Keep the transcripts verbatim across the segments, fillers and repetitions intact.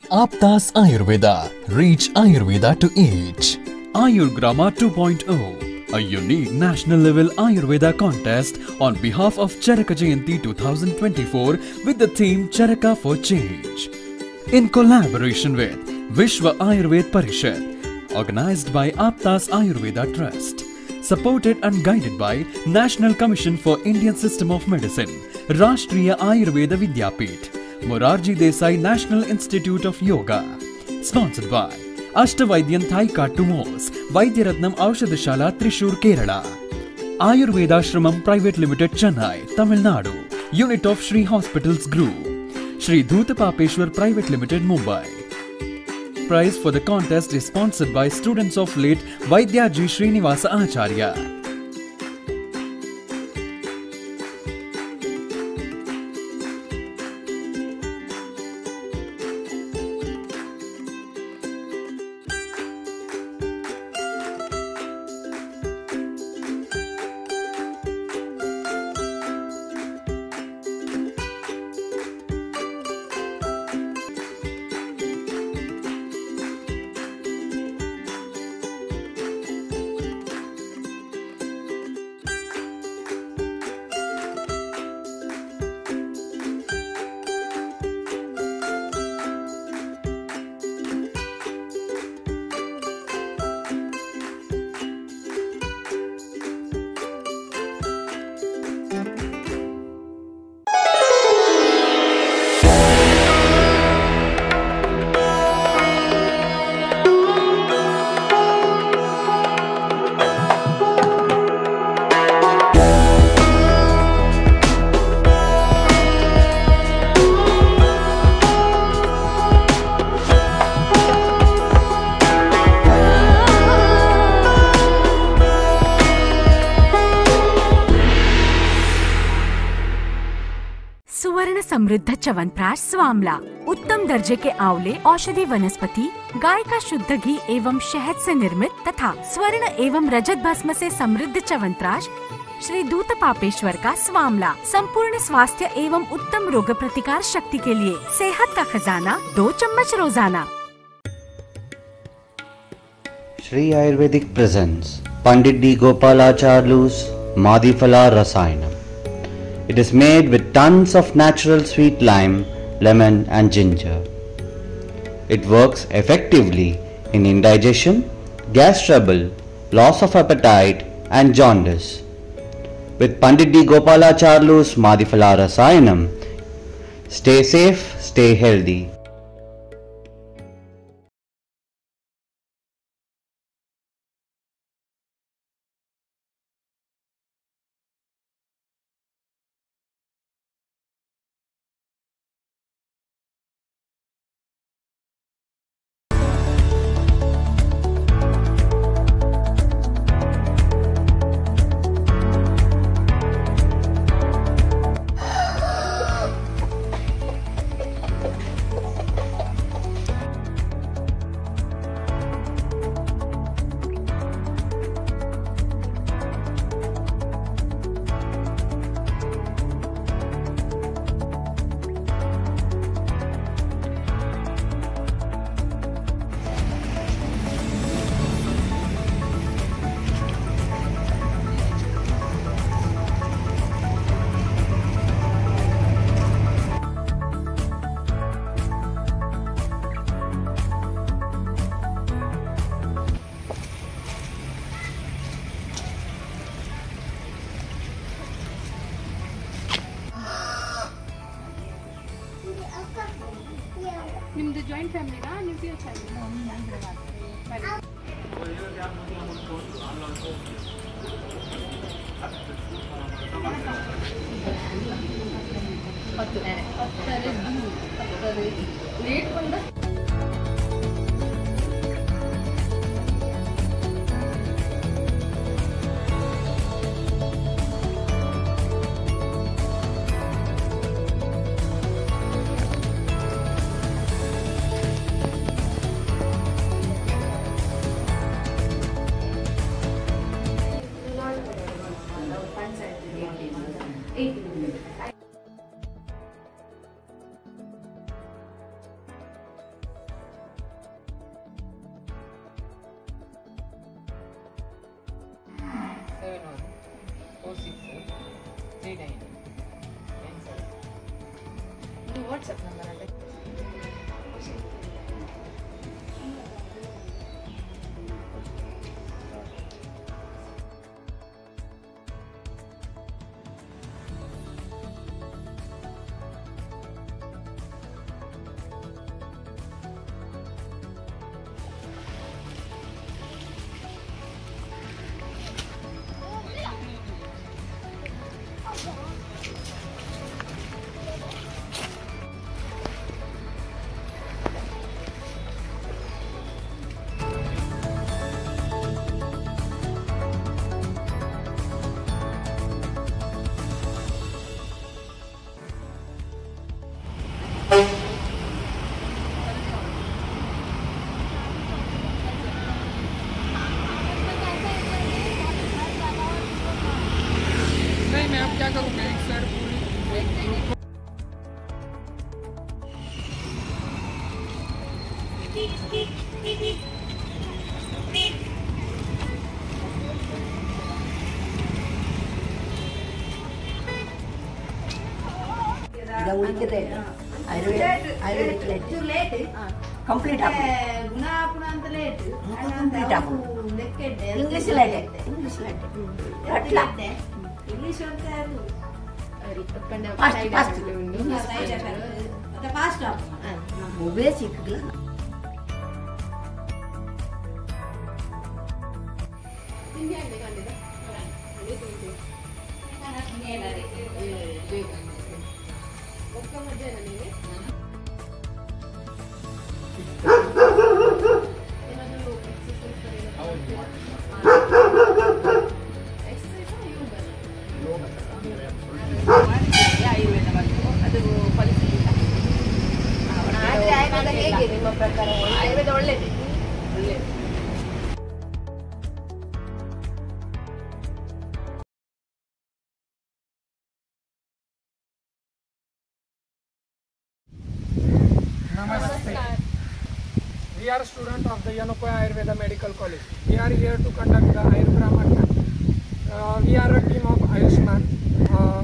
Aptas Ayurveda. Reach Ayurveda to each. Ayurgrama two point oh, a unique national level Ayurveda contest on behalf of Charaka Jayanti twenty twenty-four with the theme Charaka for Change. In collaboration with Vishwa Ayurved Parishad, organized by Aptas Ayurveda Trust, supported and guided by National Commission for Indian System of Medicine, Rashtriya Ayurveda Vidyapith, Morarji Desai National Institute of Yoga, sponsored by Ashtavaidyan Thai Kattumos, Vaidyaratnam Aushadashala Thrissur, Kerala, Ayurveda Shramam Private Limited, Chennai, Tamil Nadu, Unit of Shri Hospitals Group, Shri Dhutapapeshwar Private Limited, Mumbai. Prize for the contest is sponsored by students of late Vaidyaji Srinivasa Acharya. सुवर्ण समृद्ध च्यवनप्राश स्वामला, उत्तम दर्जे के आंवले औषधि वनस्पति, गाय का शुद्ध घी एवं शहद से निर्मित तथा स्वर्ण एवं रजत भस्म से समृद्ध च्यवनप्राश श्री धूतपापेश्वर का स्वामला, संपूर्ण स्वास्थ्य एवं उत्तम रोग प्रतिकार शक्ति के लिए सेहत का खजाना, दो चम्मच रोजाना। Shri Ayurvedic presents Pandit D. Gopalacharlu's Madhifala Rasayanam. It is made with tons of natural sweet lime, lemon and ginger. It works effectively in indigestion, gas trouble, loss of appetite and jaundice. With Pandit D. Gopalacharlu's Madhifala Rasayanam, stay safe, stay healthy. ನಿಮ್ದು joint ಫ್ಯಾಮಿಲಿನಾ nuclear late ಬಂದ seven one four six three nine nine seven ಇದು WhatsApp number ಅಲ್ಲ. मैं अब क्या करूँगा एक सर पूरी ಕಂಪ್ಲೀಟ್ ಇಂಗ್ಲಿಷ್ ಇಂಗ್ಲಿಷ್ ಇಂಗ್ಲಿಷ್ ಅಂತ ಫಾಸ್ಟ್ ಮೊಬೈಲ್ ಸಿಕ್ಕಲ್ಲ. ಹೇಗೆ ನಿಮ್ಮ ಪ್ರಕಾರ ಆಯುರ್ವೇದ ಒಳ್ಳೆಯದೇ? Namaste. We are students of the Yanopoya Ayurveda Medical College. We are here to conduct the Ayurgrama camp. Uh, we are a team of Ayushman. Uh,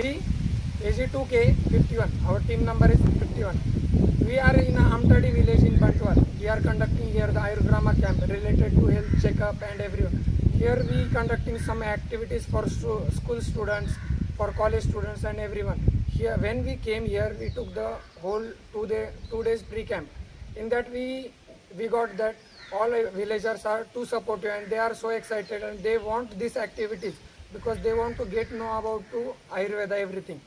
A G two K fifty-one. Our team number is fifty-one. We are in Amtadi village in Bantwal. We are conducting here the Ayurgrama camp related to health checkup and everyone. Here we conducting some activities for stu school students, for college students and everyone. Here, when we came here, we took the whole two day two days pre-camp. In that we we got that all villagers are too supportive and they are so excited and they want these activities because they want to get know about to Ayurveda everything.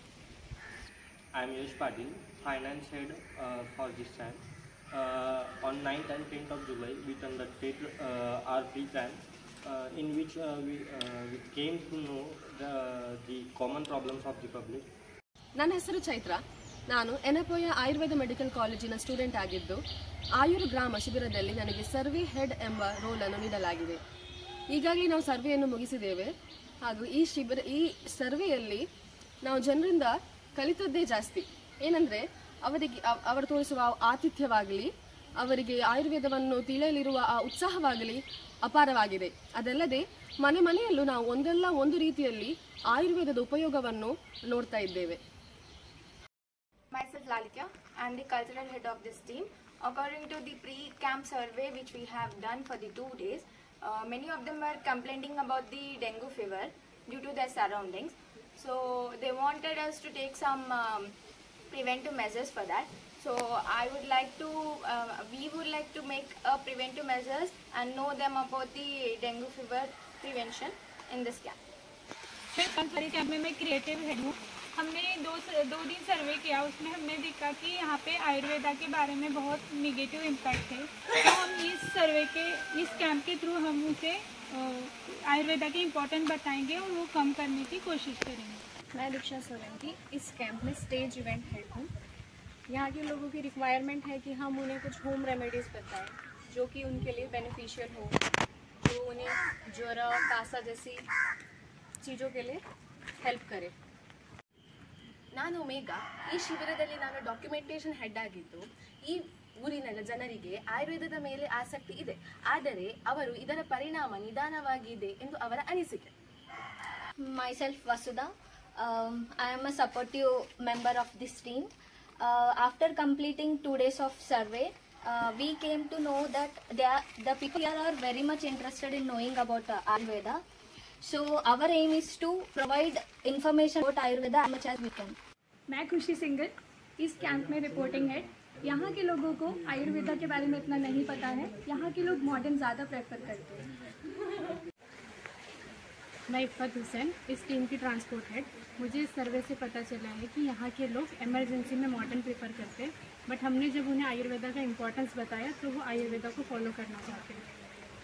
I am Yash Patil, finance head uh, for this time. Uh, on ninth and tenth of July, we conducted uh, our pre-camp uh, in which uh, we, uh, we came to know the, the common problems of the public. ನನ್ನ ಹೆಸರು ಚೈತ್ರ. ನಾನು Yenepoya Ayurveda medical ಕಾಲೇಜಿನ student ಆಗಿದ್ದು ಆಯುರ್ ಗ್ರಾಮ ಶಿಬಿರದಲ್ಲಿ ನನಗೆ survey head ಎಂಬ ರೋಲನ್ನು ನೀಡಲಾಗಿದೆ. ಈಗಾಗಲೇ ನಾವು ಸರ್ವೆಯನ್ನು ಮುಗಿಸಿದ್ದೇವೆ ಹಾಗೂ ಈ ಶಿಬಿರ ಈ ಸರ್ವೆಯಲ್ಲಿ ನಾವು ಜನರಿಂದ ಕಲಿತದ್ದೇ ಜಾಸ್ತಿ. ಏನಂದರೆ ಅವರಿಗೆ ಅವರು ತೋರಿಸುವ ಆತಿಥ್ಯವಾಗಲಿ, ಅವರಿಗೆ ಆಯುರ್ವೇದವನ್ನು ತಿಳಿಯಲಿರುವ ಆ ಉತ್ಸಾಹವಾಗಲಿ ಅಪಾರವಾಗಿದೆ. ಅದಲ್ಲದೆ ಮನೆ ಮನೆಯಲ್ಲೂ ನಾವು ಒಂದಲ್ಲ ಒಂದು ರೀತಿಯಲ್ಲಿ ಆಯುರ್ವೇದದ ಉಪಯೋಗವನ್ನು ನೋಡ್ತಾ ಇದ್ದೇವೆ. Myself Lalika, I am the cultural head of this team. According to the pre-camp survey which we have done for the two days, uh, many of them were complaining about the dengue fever due to their surroundings. So they wanted us to take some um, preventive measures for that. So I would like to, uh, we would like to make a preventive measures and know them about the dengue fever prevention in this camp. मैं कल camp में मैं creative head हूँ. हमने दो दो दिन सर्वे किया, उसमें हमने देखा कि यहाँ पे आयुर्वेदा के बारे में बहुत निगेटिव इम्पैक्ट है. तो हम इस सर्वे के इस कैंप के थ्रू हम उसे आयुर्वेदा के इम्पोर्टेंट बताएंगे और वो कम करने की कोशिश करेंगे. मैं दीक्षा सोलंकी इस कैंप में स्टेज इवेंट हेड हूँ. यहाँ के लोगों की रिक्वायरमेंट है कि हम उन्हें कुछ होम रेमेडीज़ बताएं जो कि उनके लिए बेनिफिशियल हो, जो उन्हें ज्वर कासा जैसी चीज़ों के लिए हेल्प करे. ನಾನು ಮೇಘ. ಈ ಶಿಬಿರದಲ್ಲಿ ನಾನು ಡಾಕ್ಯುಮೆಂಟೇಷನ್ ಹೆಡ್ ಆಗಿದ್ದು ಈ ಊರಿನ ಜನರಿಗೆ ಆಯುರ್ವೇದದ ಮೇಲೆ ಆಸಕ್ತಿ ಇದೆ, ಆದರೆ ಅವರು ಇದರ ಪರಿಣಾಮ ನಿಧಾನವಾಗಿದೆ ಎಂದು ಅವರ ಅನಿಸಿಕೆ. Myself Vasudha, um, I am a supportive member of this team. Uh, after completing two days of survey, uh, we came to know that they are, the people here are very much interested in knowing about uh, Ayurveda. So our aim is to provide information about Ayurveda as much as we can. मैं खुशी single, इस camp में reporting head. यहाँ के लोगों को आयुर्वेदा के बारे में इतना नहीं पता है. यहाँ के लोग मॉडर्न ज़्यादा प्रेफर करते हैं. मैं इफ़त हुसैन, इस टीम की ट्रांसपोर्ट हेड. मुझे इस सर्वे से पता चला है कि यहाँ के लोग इमरजेंसी में मॉडर्न प्रेफर करते हैं, बट हमने जब उन्हें आयुर्वेदा का इम्पोर्टेंस बताया तो वो आयुर्वेदा को फॉलो करना चाहते हैं.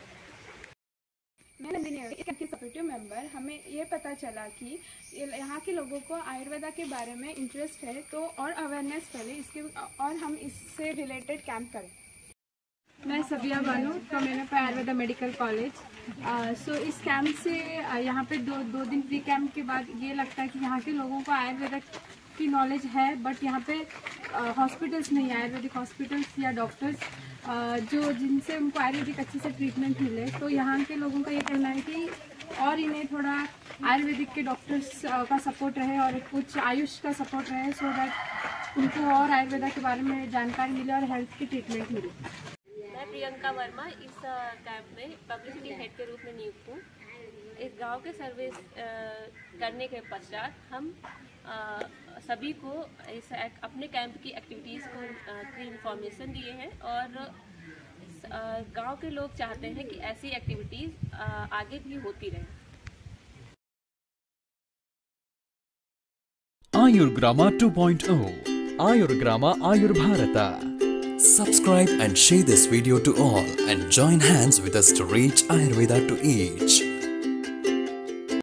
मैं नंदिनी इस कैंप की सपोर्टिव मेंबर. हमें ये पता चला कि यहाँ के लोगों को आयुर्वेदा के बारे में इंटरेस्ट है, तो और अवेयरनेस फैले इसके और हम इससे रिलेटेड कैंप करें. मैं Sabiya Banu from NAP Ayurveda medical college. So इस कैंप से uh, यहाँ पे दो दो दिन प्री कैंप के बाद ये लगता है कि यहाँ के लोगों को आयुर्वेदा की नॉलेज है, बट यहाँ पे हॉस्पिटल्स uh, नहीं है, आयुर्वेदिक हॉस्पिटल्स या डॉक्टर्स uh, जो जिनसे उनको आयुर्वेदिक अच्छे से ट्रीटमेंट मिले. तो यहाँ के लोगों का ये कहना है कि और इन्हें थोड़ा आयुर्वेदिक के डॉक्टर्स uh, का सपोर्ट रहे और कुछ आयुष का सपोर्ट रहे, सो दैट उनको और आयुर्वेदा के बारे में जानकारी मिले और हेल्थ की ट्रीटमेंट मिले. मैं प्रियंका वर्मा इस कैंप में पब्लिसिटी हेड के रूप में नियुक्त हूँ. इस गांव के सर्विस करने के पश्चात हम आ, सभी को इस अपने कैंप की एक्टिविटीज़ को की इंफॉर्मेशन दिए हैं, और गांव के लोग चाहते हैं कि ऐसी एक्टिविटीज़ आगे भी होती रहे. Ayurgrama two point oh, Ayurgrama Ayurbharata. Subscribe and share this video to all and join hands with us to reach Ayurveda to each.